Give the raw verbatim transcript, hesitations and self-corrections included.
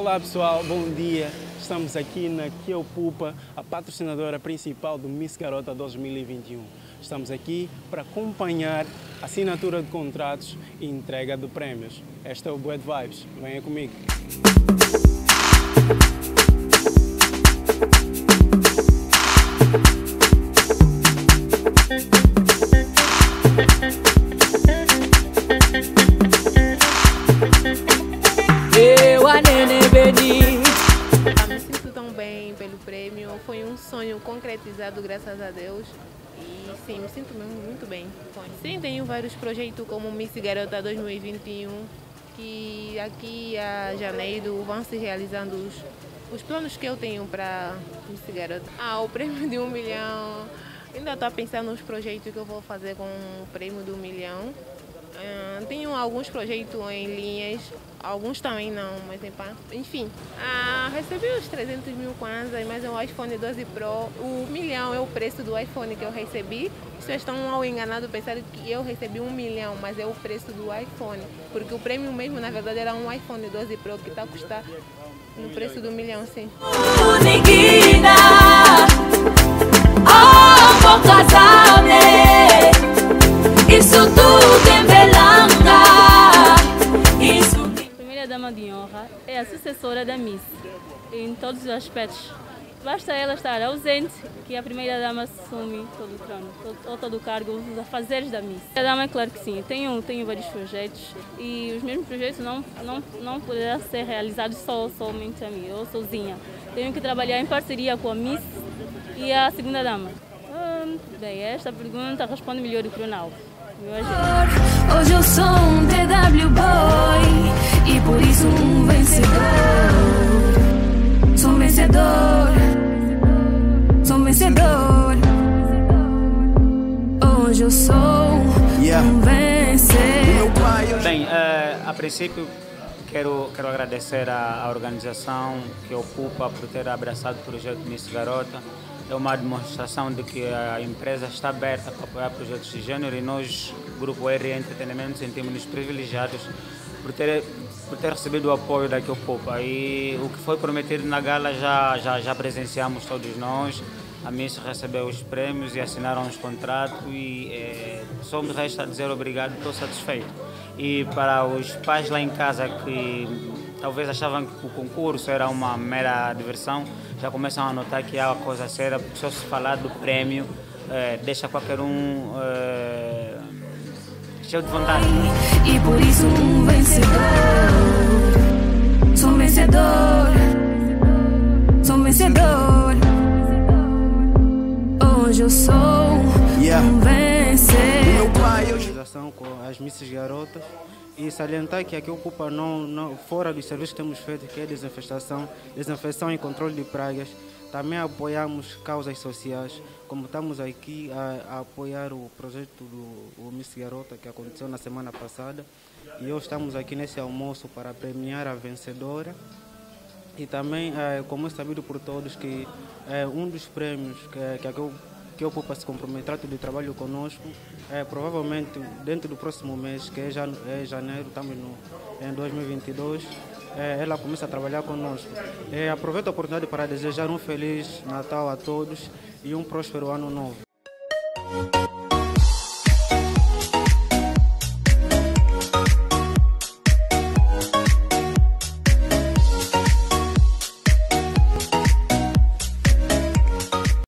Olá pessoal, bom dia. Estamos aqui na Kiopupa, a patrocinadora principal do Miss Garota dois mil e vinte e um. Estamos aqui para acompanhar a assinatura de contratos e entrega de prêmios. Este é o Bad Vibes. Venha comigo. Eu, a Nene Beni. Me sinto tão bem pelo prêmio, foi um sonho concretizado, graças a Deus. E sim, me sinto muito bem. Sim, tenho vários projetos como Miss Garota dois mil e vinte e um, que aqui a janeiro vão se realizando os, os planos que eu tenho para Miss Garota. Ah, o prêmio de um milhão, ainda estou pensando nos projetos que eu vou fazer com o prêmio de um milhão. Uh, tenho alguns projetos em linhas, alguns também não, mas enfim. Uh, recebi os trezentos mil kwanzas, mas é um iPhone doze Pro. O milhão é o preço do iPhone que eu recebi. Vocês estão mal enganados pensando que eu recebi um milhão, mas é o preço do iPhone. Porque o prêmio mesmo, na verdade, era um iPhone doze Pro que está a custar no preço do milhão, sim. Isso tudo em Belanga. Isso... A primeira dama de honra é a sucessora da Miss, em todos os aspectos. Basta ela estar ausente que a primeira dama assume todo o trono, todo, ou todo o cargo, os afazeres da Miss. A dama, é claro que sim, tenho, tenho vários projetos e os mesmos projetos não, não, não poderão ser realizados só, somente a mim, eu sozinha. Tenho que trabalhar em parceria com a Miss e a segunda dama. Hum, bem, esta pergunta responde melhor do que o Ronaldo. Hoje eu sou um T W boy e por isso um vencedor. Sou um vencedor, sou um vencedor. Hoje eu sou Yeah. um vencedor. Bem, uh, a princípio quero, quero agradecer à, à organização que ocupa por ter abraçado o projeto Miss Garota. É uma demonstração de que a empresa está aberta para apoiar projetos de gênero e nós, Grupo R Entretenimento, sentimos-nos privilegiados por ter, por ter recebido o apoio da Kiopupa. E o que foi prometido na gala já, já, já presenciamos todos nós. A Miss recebeu os prêmios e assinaram os contratos e é, só me resta dizer obrigado, estou satisfeito. E para os pais lá em casa que talvez achavam que o concurso era uma mera diversão, já começam a notar que é uma coisa séria, porque só se falar do prêmio é, deixa qualquer um é, cheio de vontade. E por isso um vencedor. Sou um vencedor, sou um vencedor. Hoje eu sou Yeah. um vencedor. Organização com as Misses Garotas e salientar que aqui ocupa não, não, fora dos serviços que temos feito, que é desinfestação, desinfecção e controle de pragas. Também apoiamos causas sociais, como estamos aqui a, a apoiar o projeto do o Miss Garota que aconteceu na semana passada. E hoje estamos aqui nesse almoço para premiar a vencedora. E também, é, como é sabido por todos, que é, um dos prêmios que, que a que ocupa se comprometer de trabalho conosco, é, provavelmente dentro do próximo mês, que é, jan é janeiro, estamos no, em dois mil e vinte e dois, é, ela começa a trabalhar conosco. É, aproveito a oportunidade para desejar um feliz Natal a todos e um próspero ano novo.